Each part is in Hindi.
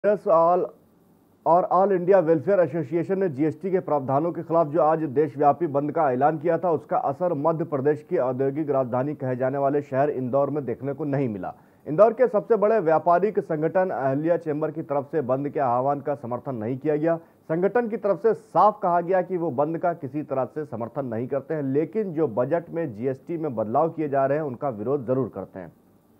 कांग्रेस और ऑल इंडिया वेलफेयर एसोसिएशन ने जीएसटी के प्रावधानों के खिलाफ जो आज देशव्यापी बंद का ऐलान किया था, उसका असर मध्य प्रदेश की औद्योगिक राजधानी कहे जाने वाले शहर इंदौर में देखने को नहीं मिला। इंदौर के सबसे बड़े व्यापारिक संगठन अहल्या चैम्बर की तरफ से बंद के आह्वान का समर्थन नहीं किया गया। संगठन की तरफ से साफ कहा गया कि वो बंद का किसी तरह से समर्थन नहीं करते हैं, लेकिन जो बजट में जीएसटी में बदलाव किए जा रहे हैं उनका विरोध जरूर करते हैं।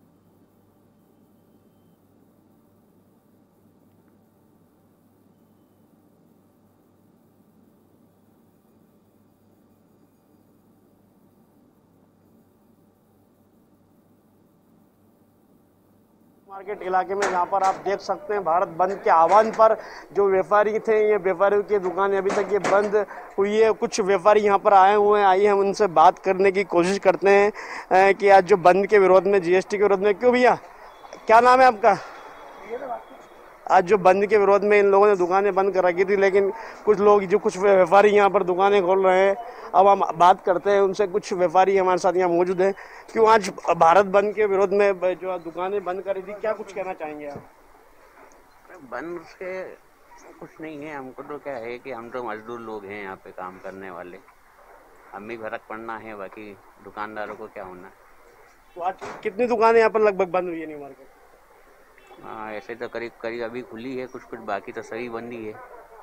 मार्केट इलाके में जहाँ पर आप देख सकते हैं भारत बंद के आह्वान पर जो व्यापारी थे, ये व्यापारियों की दुकानें अभी तक ये बंद हुई है। कुछ व्यापारी यहाँ पर आए हुए हैं, आइए हम उनसे बात करने की कोशिश करते हैं कि आज जो बंद के विरोध में, जीएसटी के विरोध में, क्यों भैया क्या नाम है आपका? आज जो बंद के विरोध में इन लोगों ने दुकानें बंद कर रखी थी, लेकिन कुछ व्यापारी यहाँ पर दुकानें खोल रहे हैं। अब हम बात करते हैं उनसे। कुछ व्यापारी हमारे साथ यहाँ मौजूद हैं। क्यों आज भारत बंद के विरोध में जो दुकानें बंद करी थी, क्या कुछ कहना चाहेंगे आप? बंद से कुछ नहीं है, हमको तो क्या है कि हम तो मजदूर लोग हैं, यहाँ पे काम करने वाले, हमें भी फर्क पड़ना है, बाकी दुकानदारों को क्या होना है। तो आज कितनी दुकानें यहाँ पर लगभग बंद हुई है न्यू मार्केट? ऐसे तो करीब करीब अभी खुली है, कुछ बाकी तो सही बंद ही है।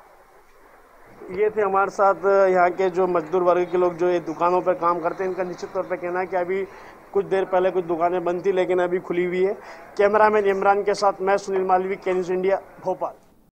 ये थे हमारे साथ यहाँ के जो मजदूर वर्ग के लोग जो ये दुकानों पर काम करते हैं। इनका निश्चित तौर पे कहना है कि अभी कुछ देर पहले कुछ दुकानें बंद थी, लेकिन अभी खुली हुई है। कैमरामैन इमरान के साथ मैं सुनील मालवी, के न्यूज़ इंडिया, भोपाल।